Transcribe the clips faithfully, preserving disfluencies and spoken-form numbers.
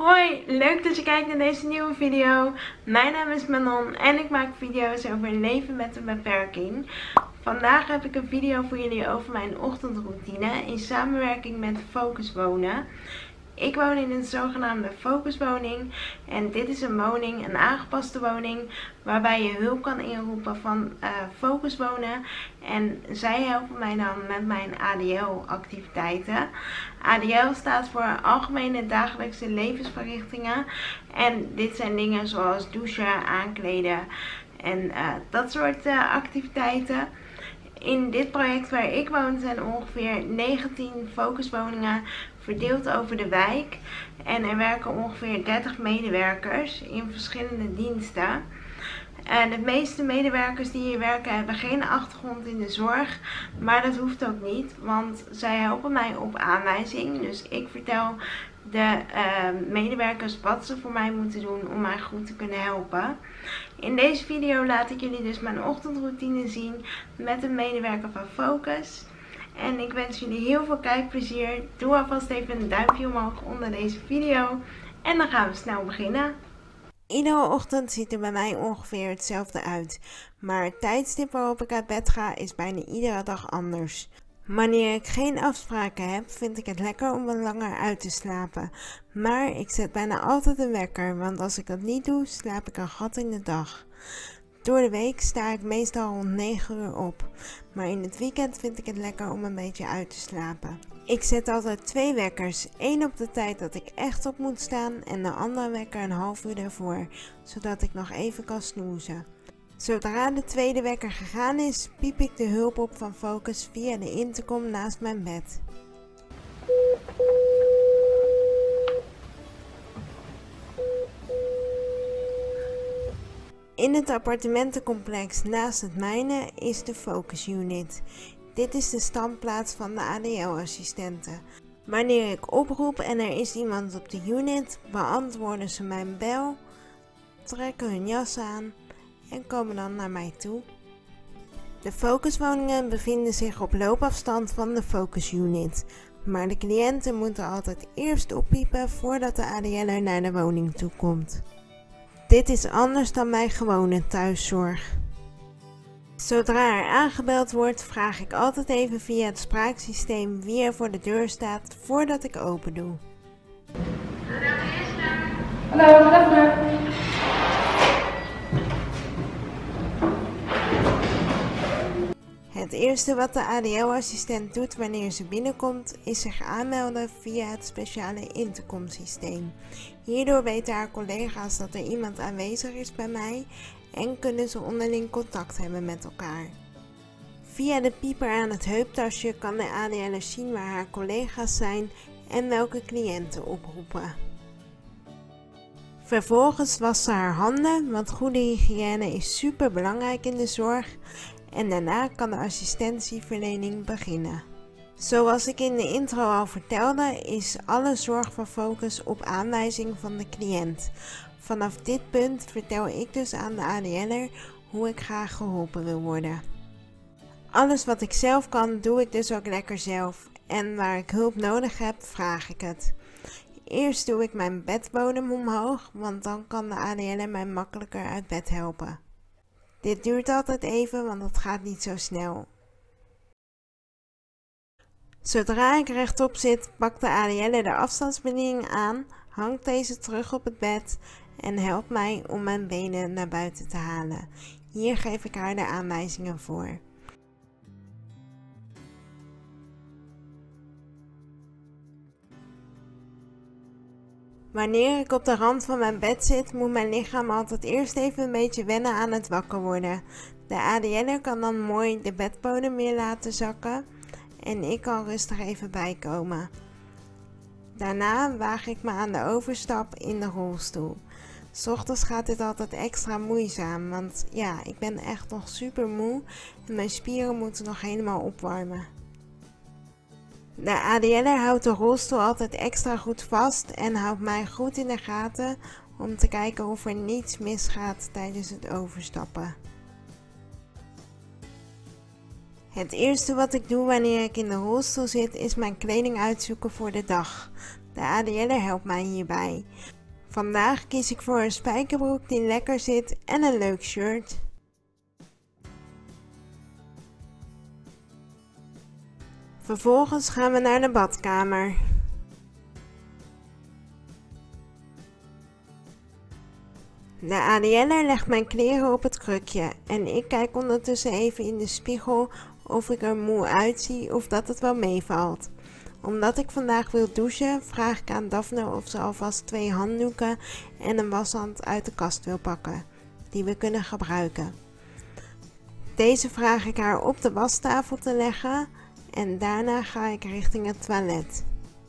Hoi, leuk dat je kijkt naar deze nieuwe video. Mijn naam is Manon en ik maak video's over een leven met een beperking. Vandaag heb ik een video voor jullie over mijn ochtendroutine in samenwerking met Focus Wonen. Ik woon in een zogenaamde focuswoning en dit is een woning, een aangepaste woning, waarbij je hulp kan inroepen van uh, Focus Wonen. En zij helpen mij dan met mijn A D L activiteiten. A D L staat voor Algemene Dagelijkse Levensverrichtingen. En dit zijn dingen zoals douchen, aankleden en uh, dat soort uh, activiteiten. In dit project waar ik woon zijn ongeveer negentien focuswoningen verdeeld over de wijk. En er werken ongeveer dertig medewerkers in verschillende diensten. En de meeste medewerkers die hier werken hebben geen achtergrond in de zorg. Maar dat hoeft ook niet, want zij helpen mij op aanwijzing. Dus ik vertel de uh, medewerkers wat ze voor mij moeten doen om mij goed te kunnen helpen. In deze video laat ik jullie dus mijn ochtendroutine zien met een medewerker van Focus. En ik wens jullie heel veel kijkplezier. Doe alvast even een duimpje omhoog onder deze video. En dan gaan we snel beginnen. Iedere ochtend ziet er bij mij ongeveer hetzelfde uit. Maar het tijdstip waarop ik uit bed ga is bijna iedere dag anders. Wanneer ik geen afspraken heb, vind ik het lekker om wat langer uit te slapen. Maar ik zet bijna altijd een wekker, want als ik dat niet doe, slaap ik een gat in de dag. Door de week sta ik meestal rond negen uur op, maar in het weekend vind ik het lekker om een beetje uit te slapen. Ik zet altijd twee wekkers, één op de tijd dat ik echt op moet staan en de andere wekker een half uur daarvoor, zodat ik nog even kan snoezen. Zodra de tweede wekker gegaan is, piep ik de hulp op van Focus via de intercom naast mijn bed. In het appartementencomplex naast het mijne is de Focus Unit. Dit is de standplaats van de A D L-assistenten. Wanneer ik oproep en er is iemand op de unit, beantwoorden ze mijn bel, trekken hun jas aan en komen dan naar mij toe. De focuswoningen bevinden zich op loopafstand van de Focus Unit, maar de cliënten moeten altijd eerst oppiepen voordat de A D L'er naar de woning toe komt. Dit is anders dan mijn gewone thuiszorg. Zodra er aangebeld wordt, vraag ik altijd even via het spraaksysteem wie er voor de deur staat voordat ik open doe. Hallo, goedemorgen. Het eerste wat de A D L-assistent doet wanneer ze binnenkomt, is zich aanmelden via het speciale intercomsysteem. Hierdoor weten haar collega's dat er iemand aanwezig is bij mij en kunnen ze onderling contact hebben met elkaar. Via de pieper aan het heuptasje kan de A D L'er zien waar haar collega's zijn en welke cliënten oproepen. Vervolgens wast ze haar handen, want goede hygiëne is super belangrijk in de zorg. En daarna kan de assistentieverlening beginnen. Zoals ik in de intro al vertelde, is alle zorg van Focus op aanwijzing van de cliënt. Vanaf dit punt vertel ik dus aan de A D L'er hoe ik graag geholpen wil worden. Alles wat ik zelf kan, doe ik dus ook lekker zelf. En waar ik hulp nodig heb, vraag ik het. Eerst doe ik mijn bedbodem omhoog, want dan kan de A D L'er mij makkelijker uit bed helpen. Dit duurt altijd even, want het gaat niet zo snel. Zodra ik rechtop zit, pakt de A D L'er de afstandsbediening aan, hangt deze terug op het bed en helpt mij om mijn benen naar buiten te halen. Hier geef ik haar de aanwijzingen voor. Wanneer ik op de rand van mijn bed zit, moet mijn lichaam altijd eerst even een beetje wennen aan het wakker worden. De A D L'er kan dan mooi de bedbodem weer laten zakken en ik kan rustig even bijkomen. Daarna waag ik me aan de overstap in de rolstoel. 's Ochtends gaat dit altijd extra moeizaam, want ja, ik ben echt nog super moe en mijn spieren moeten nog helemaal opwarmen. De A D L'er houdt de rolstoel altijd extra goed vast en houdt mij goed in de gaten om te kijken of er niets misgaat tijdens het overstappen. Het eerste wat ik doe wanneer ik in de rolstoel zit is mijn kleding uitzoeken voor de dag. De A D L'er helpt mij hierbij. Vandaag kies ik voor een spijkerbroek die lekker zit en een leuk shirt. Vervolgens gaan we naar de badkamer. De A D L'er legt mijn kleren op het krukje en ik kijk ondertussen even in de spiegel of ik er moe uitzie of dat het wel meevalt. Omdat ik vandaag wil douchen, vraag ik aan Daphne of ze alvast twee handdoeken en een washand uit de kast wil pakken, die we kunnen gebruiken. Deze vraag ik haar op de wastafel te leggen en daarna ga ik richting het toilet.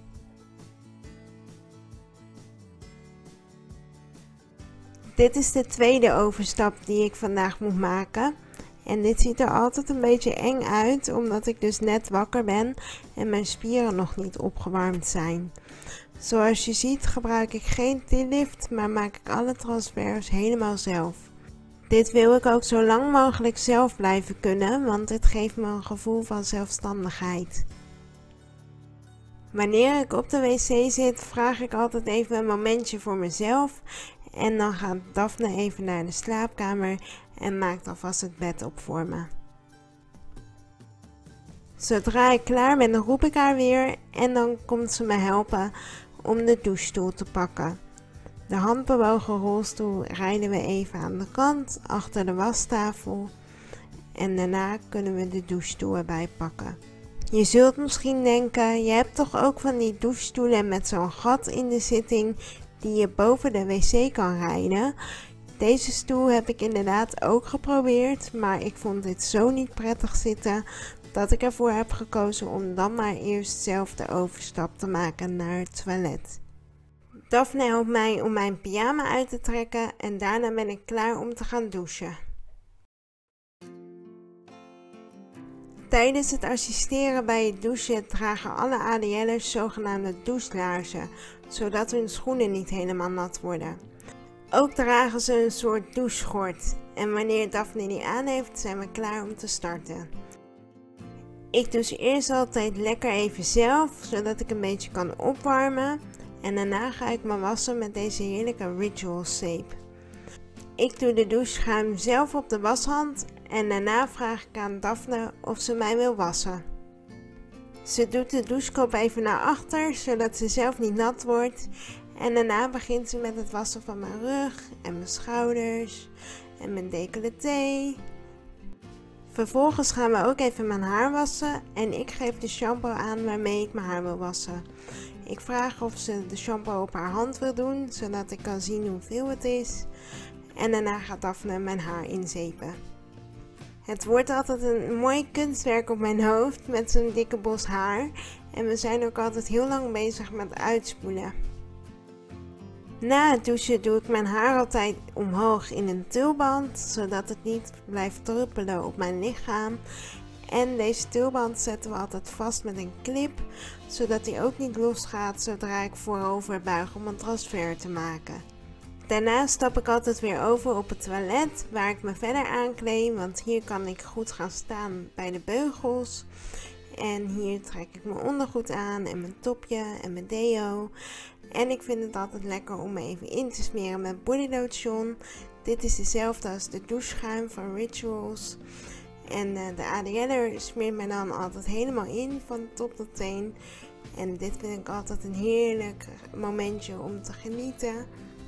Dit is de tweede overstap die ik vandaag moet maken. En dit ziet er altijd een beetje eng uit, omdat ik dus net wakker ben en mijn spieren nog niet opgewarmd zijn. Zoals je ziet gebruik ik geen T-lift, maar maak ik alle transfers helemaal zelf. Dit wil ik ook zo lang mogelijk zelf blijven kunnen, want dit geeft me een gevoel van zelfstandigheid. Wanneer ik op de wc zit, vraag ik altijd even een momentje voor mezelf. En dan gaat Daphne even naar de slaapkamer en maakt alvast het bed op voor me. Zodra ik klaar ben, roep ik haar weer en dan komt ze me helpen om de douchestoel te pakken. De handbewogen rolstoel rijden we even aan de kant achter de wastafel en daarna kunnen we de douchestoel erbij pakken. Je zult misschien denken, je hebt toch ook van die douchestoelen met zo'n gat in de zitting die je boven de wc kan rijden. Deze stoel heb ik inderdaad ook geprobeerd, maar ik vond dit zo niet prettig zitten dat ik ervoor heb gekozen om dan maar eerst zelf de overstap te maken naar het toilet. Daphne helpt mij om mijn pyjama uit te trekken en daarna ben ik klaar om te gaan douchen. Tijdens het assisteren bij het douchen dragen alle A D L'ers zogenaamde douchelaarzen, zodat hun schoenen niet helemaal nat worden. Ook dragen ze een soort doucheschort en wanneer Daphne die aan heeft, zijn we klaar om te starten. Ik douche eerst altijd lekker even zelf, zodat ik een beetje kan opwarmen en daarna ga ik me wassen met deze heerlijke Rituals zeep. Ik doe de doucheschuim zelf op de washand en daarna vraag ik aan Daphne of ze mij wil wassen. Ze doet de douchekop even naar achter, zodat ze zelf niet nat wordt. En daarna begint ze met het wassen van mijn rug en mijn schouders en mijn décolleté. Vervolgens gaan we ook even mijn haar wassen en ik geef de shampoo aan waarmee ik mijn haar wil wassen. Ik vraag of ze de shampoo op haar hand wil doen, zodat ik kan zien hoeveel het is. En daarna gaat Daphne mijn haar inzepen. Het wordt altijd een mooi kunstwerk op mijn hoofd met zo'n dikke bos haar. En we zijn ook altijd heel lang bezig met uitspoelen. Na het douchen doe ik mijn haar altijd omhoog in een tulband, zodat het niet blijft druppelen op mijn lichaam. En deze tulband zetten we altijd vast met een clip, zodat die ook niet losgaat zodra ik voorover buig om een transfer te maken. Daarna stap ik altijd weer over op het toilet, waar ik me verder aankleed, want hier kan ik goed gaan staan bij de beugels. En hier trek ik mijn ondergoed aan en mijn topje en mijn deo. En ik vind het altijd lekker om me even in te smeren met body lotion. Dit is dezelfde als de doucheschuim van Rituals. En uh, de A D L'er smeert mij dan altijd helemaal in van top tot teen. En dit vind ik altijd een heerlijk momentje om te genieten.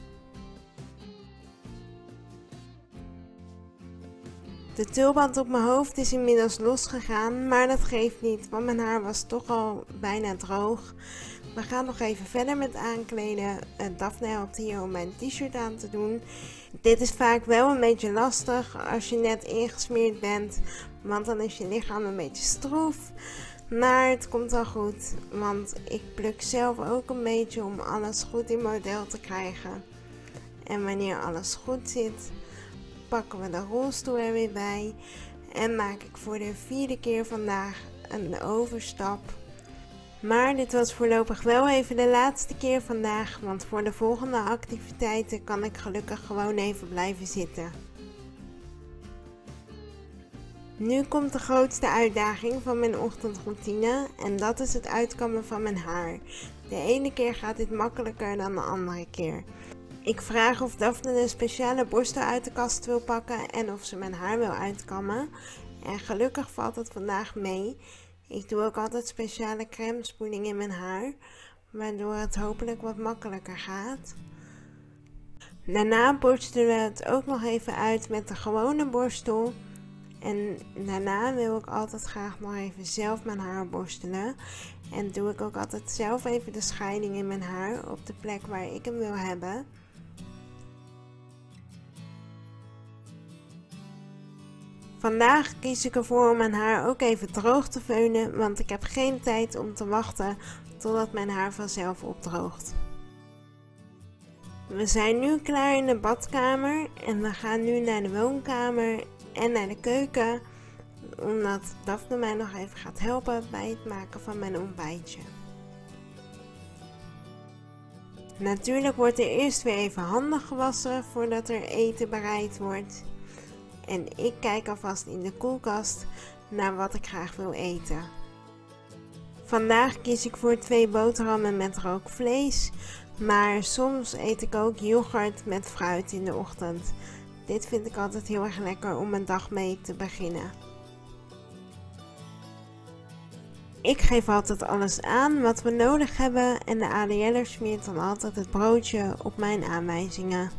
De tulband op mijn hoofd is inmiddels losgegaan, maar dat geeft niet, want mijn haar was toch al bijna droog. We gaan nog even verder met aankleden. Daphne helpt hier om mijn t-shirt aan te doen. Dit is vaak wel een beetje lastig als je net ingesmeerd bent, want dan is je lichaam een beetje stroef. Maar het komt wel goed, want ik pluk zelf ook een beetje om alles goed in model te krijgen. En wanneer alles goed zit, pakken we de rolstoel er weer bij en maak ik voor de vierde keer vandaag een overstap. Maar dit was voorlopig wel even de laatste keer vandaag, want voor de volgende activiteiten kan ik gelukkig gewoon even blijven zitten. Nu komt de grootste uitdaging van mijn ochtendroutine en dat is het uitkammen van mijn haar. De ene keer gaat dit makkelijker dan de andere keer. Ik vraag of Daphne een speciale borstel uit de kast wil pakken en of ze mijn haar wil uitkammen. En gelukkig valt het vandaag mee. Ik doe ook altijd speciale crème spoeling in mijn haar, waardoor het hopelijk wat makkelijker gaat. Daarna borstelen we het ook nog even uit met de gewone borstel. En daarna wil ik altijd graag nog even zelf mijn haar borstelen. En doe ik ook altijd zelf even de scheiding in mijn haar op de plek waar ik hem wil hebben. Vandaag kies ik ervoor om mijn haar ook even droog te veunen, want ik heb geen tijd om te wachten totdat mijn haar vanzelf opdroogt. We zijn nu klaar in de badkamer en we gaan nu naar de woonkamer en naar de keuken, omdat Daphne mij nog even gaat helpen bij het maken van mijn ontbijtje. Natuurlijk wordt er eerst weer even handen gewassen voordat er eten bereid wordt. En ik kijk alvast in de koelkast naar wat ik graag wil eten. Vandaag kies ik voor twee boterhammen met rookvlees, maar soms eet ik ook yoghurt met fruit in de ochtend. Dit vind ik altijd heel erg lekker om mijn dag mee te beginnen. Ik geef altijd alles aan wat we nodig hebben en de A D L'er smeert dan altijd het broodje op mijn aanwijzingen.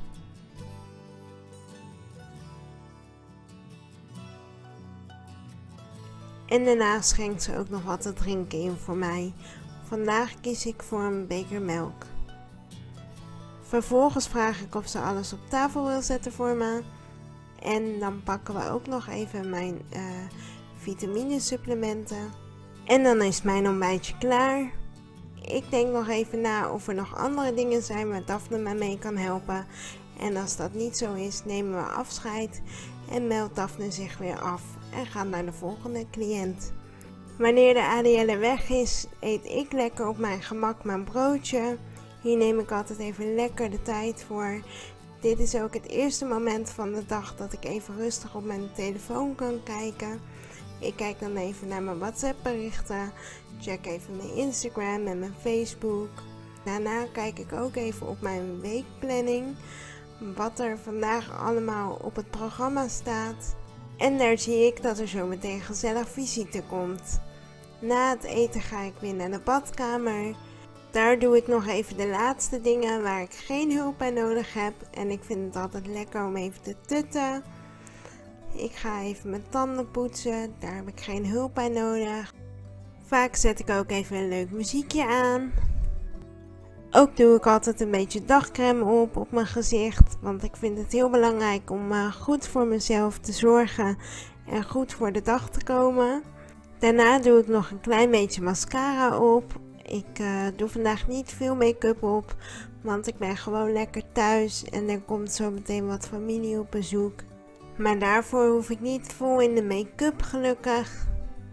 En daarna schenkt ze ook nog wat te drinken in voor mij. Vandaag kies ik voor een beker melk. Vervolgens vraag ik of ze alles op tafel wil zetten voor me. En dan pakken we ook nog even mijn uh, vitaminesupplementen. En dan is mijn ontbijtje klaar. Ik denk nog even na of er nog andere dingen zijn waar Daphne me mee kan helpen. En als dat niet zo is, nemen we afscheid en meldt Daphne zich weer af en gaat naar de volgende cliënt. Wanneer de A D L'er weg is, eet ik lekker op mijn gemak mijn broodje. Hier neem ik altijd even lekker de tijd voor. Dit is ook het eerste moment van de dag dat ik even rustig op mijn telefoon kan kijken. Ik kijk dan even naar mijn WhatsApp berichten, check even mijn Instagram en mijn Facebook. Daarna kijk ik ook even op mijn weekplanning, wat er vandaag allemaal op het programma staat. En daar zie ik dat er zometeen gezellig visite komt. Na het eten ga ik weer naar de badkamer. Daar doe ik nog even de laatste dingen waar ik geen hulp bij nodig heb. En ik vind het altijd lekker om even te tutten. Ik ga even mijn tanden poetsen, daar heb ik geen hulp bij nodig. Vaak zet ik ook even een leuk muziekje aan. Ook doe ik altijd een beetje dagcrème op op mijn gezicht, want ik vind het heel belangrijk om uh, goed voor mezelf te zorgen en goed voor de dag te komen. Daarna doe ik nog een klein beetje mascara op. Ik uh, doe vandaag niet veel make-up op, want ik ben gewoon lekker thuis en er komt zo meteen wat familie op bezoek. Maar daarvoor hoef ik niet vol in de make-up gelukkig.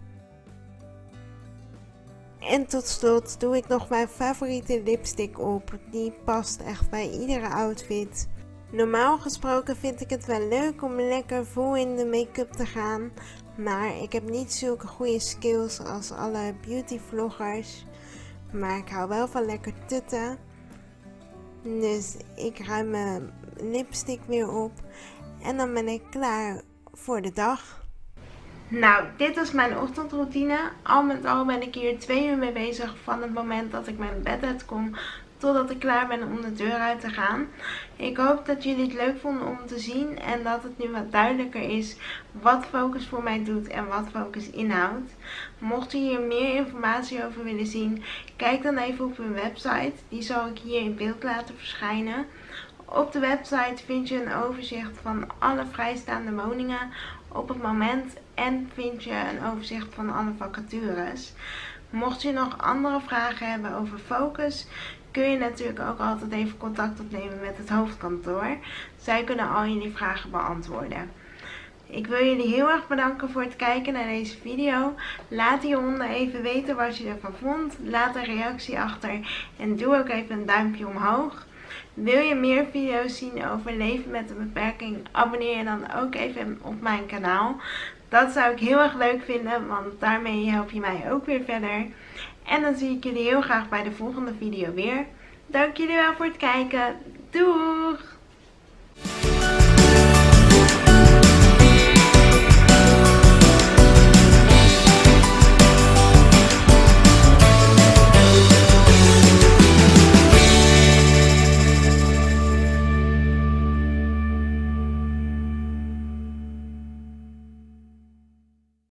En tot slot doe ik nog mijn favoriete lipstick op. Die past echt bij iedere outfit. Normaal gesproken vind ik het wel leuk om lekker vol in de make-up te gaan. Maar ik heb niet zulke goede skills als alle beauty vloggers. Maar ik hou wel van lekker tutten. Dus ik ruim mijn lipstick weer op. En dan ben ik klaar voor de dag. Nou, dit was mijn ochtendroutine. Al met al ben ik hier twee uur mee bezig van het moment dat ik mijn bed uitkom totdat ik klaar ben om de deur uit te gaan. Ik hoop dat jullie het leuk vonden om te zien en dat het nu wat duidelijker is wat Focus voor mij doet en wat Focus inhoudt. Mocht u hier meer informatie over willen zien, kijk dan even op hun website. Die zal ik hier in beeld laten verschijnen. Op de website vind je een overzicht van alle vrijstaande woningen op het moment en vind je een overzicht van alle vacatures. Mocht je nog andere vragen hebben over Focus, kun je natuurlijk ook altijd even contact opnemen met het hoofdkantoor. Zij kunnen al jullie vragen beantwoorden. Ik wil jullie heel erg bedanken voor het kijken naar deze video. Laat hieronder even weten wat je ervan vond. Laat een reactie achter en doe ook even een duimpje omhoog. Wil je meer video's zien over leven met een beperking? Abonneer je dan ook even op mijn kanaal. Dat zou ik heel erg leuk vinden, want daarmee help je mij ook weer verder. En dan zie ik jullie heel graag bij de volgende video weer. Dank jullie wel voor het kijken. Doeg!